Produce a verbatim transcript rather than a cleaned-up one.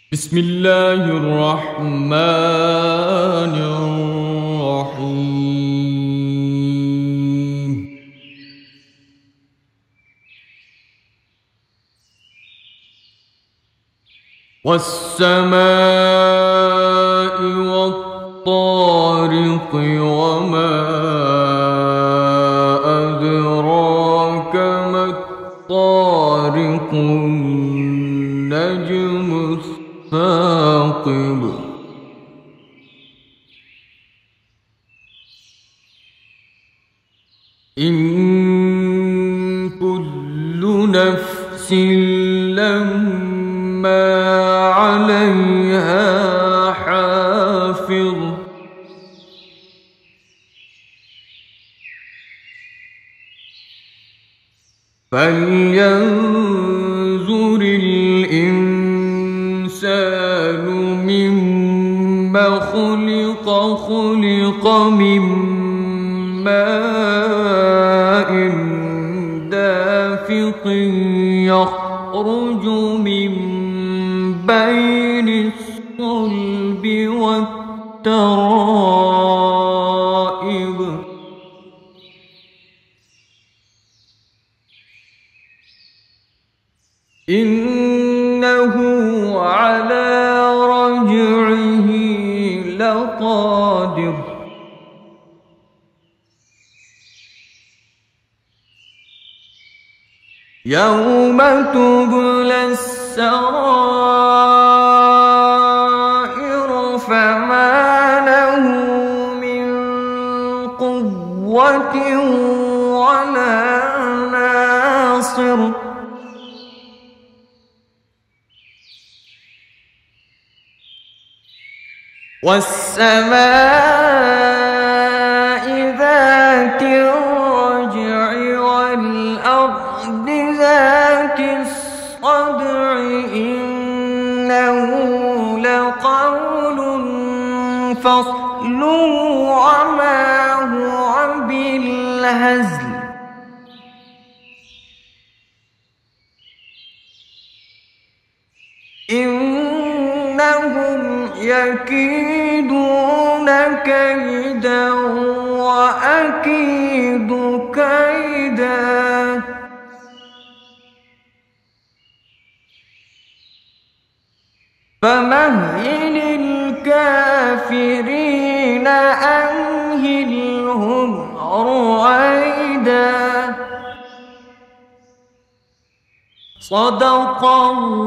بسم الله الرحمن الرحيم. والسماء والطارق وما أدراك ما الطارق النجم الثاقب إن كل نفس لما عليها حافظ فلينظر الإنسان مما خلق خلق من ماء دافق يخرج من بين الصلب والترائب إنه على رجعه لقادر يوم تبلى السرائر فما له من قوة ولا ناصر والسماء ذات الرجع والأرض ذات الصدع إنه لقول فصل وما هو بالهزل إنهم يكيدون كيدا وأكيد كيدا فمهل الكافرين أمهلهم رويدا صدق الله